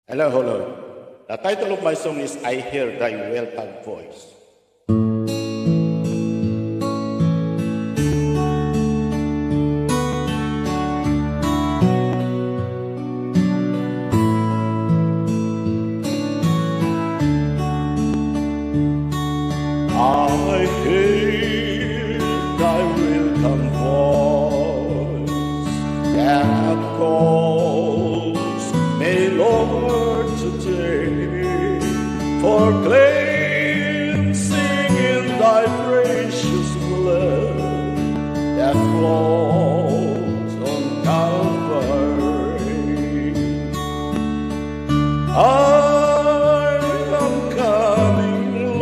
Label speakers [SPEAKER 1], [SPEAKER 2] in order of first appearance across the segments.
[SPEAKER 1] Hello, hello. The title of my song is I Hear Thy Welcome Voice. I hear thy welcome voice that calls me, Lord, today for cleansing in thy precious blood that flows on Calvary. I am coming,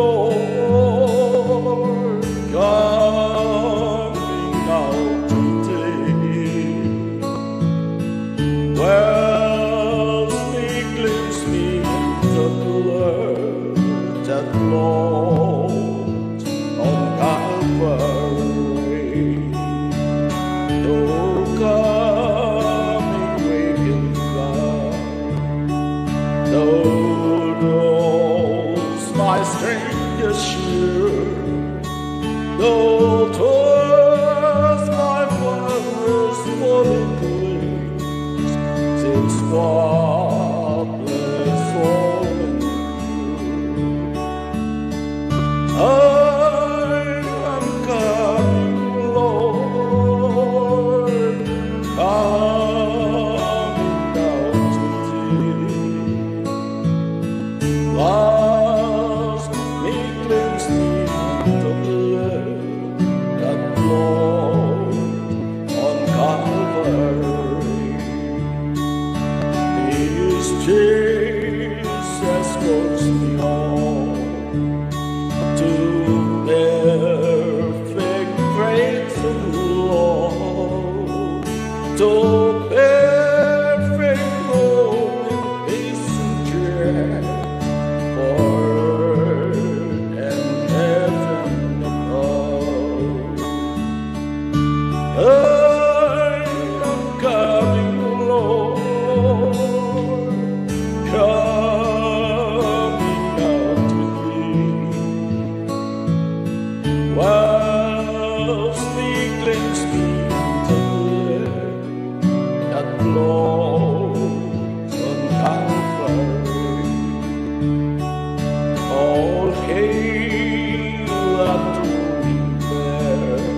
[SPEAKER 1] Lord, coming out today. Wells me, glimpse me in the blood that flows on Calvary. Oh, coming, waking God, thou knows my strength is sure, though 'twas my father's fallen place, since spotless fallen I am coming, Lord, coming down to thee. Wash me, cleanse me in the blood that flowed on Calvary. This Jesus calls me home to perfect grace and love, to perfect hope and peace and joy, for earth and heaven above. I am coming, Lord, coming out to thee. Wash me, cleanse me in the blood that flows on Calvary. All hail atoning there,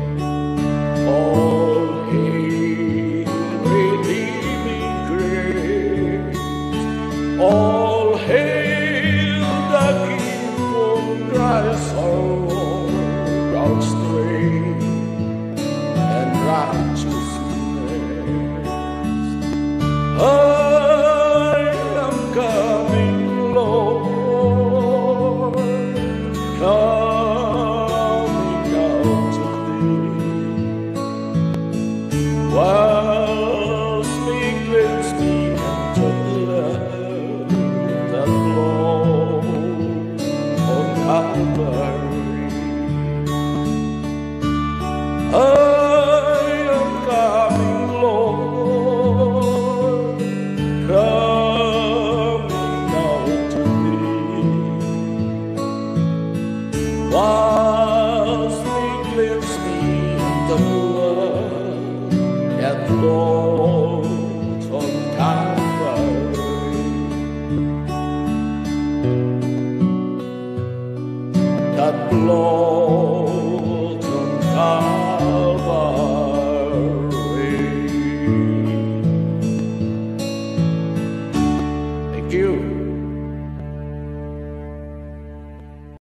[SPEAKER 1] all hail redeeming grace, all hail the King for Christ our Lord, our strength and righteousness. I am coming, Lord, coming out to thee. Wash me, cleanse me in the blood that flows on Calvary. I am coming, Lord, coming out to thee. Wash me, cleanse me in the blood that flows on Calvary. That flows on Calvary.